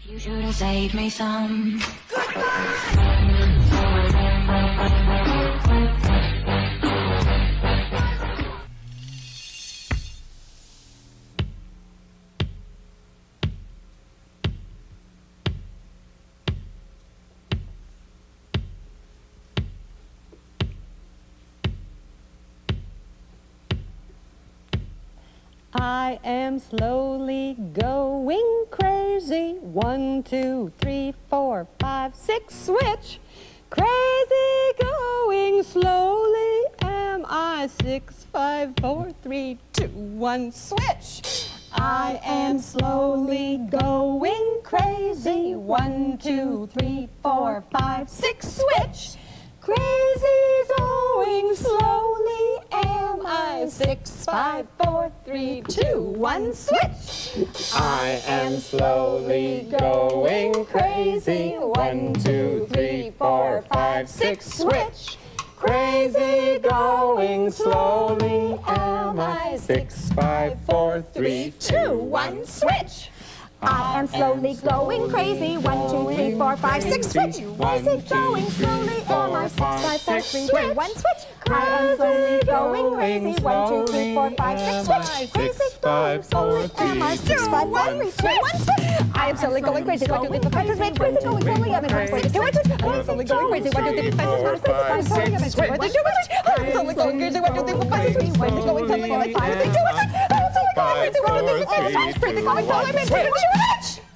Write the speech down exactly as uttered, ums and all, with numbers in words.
You should have saved me some. I am slowly going crazy. One, two, three, four, five, six, switch. Crazy going slowly am I. Six, five, four, three, two, one, switch. I am slowly going crazy. One, two, three, four, five, six, switch. Crazy going slowly am I. Six, five, four, three, two, one, switch. I am slowly going crazy. One, two, three, four, five, six, switch. Crazy going slowly am I. Six, five, four, three, two, one, switch. I am slowly going crazy. One, two, three, four, five, six, switch. Crazy going slowly am I. Six, five, four, three, two, one, switch. I am slowly going crazy. One, two, three, four, five, six, switch. Crazy going slowly am I. Six, five, four, three, two, one, switch. I am slowly going crazy. One, two, three, four, five, six, switch. Crazy going slowly am I. Six, two, one, switch. I am slowly going crazy. One, two, three, four, five, six, five, four, three, two, one, switch. I am slowly going crazy. One, two, three, four, five, six, switch. Crazy going slowly am I. Five, three, two, one, switch. I am slowly going crazy. One, two, three, four, five, six, switch. Crazy going slowly am I. Five, three, two, one, switch.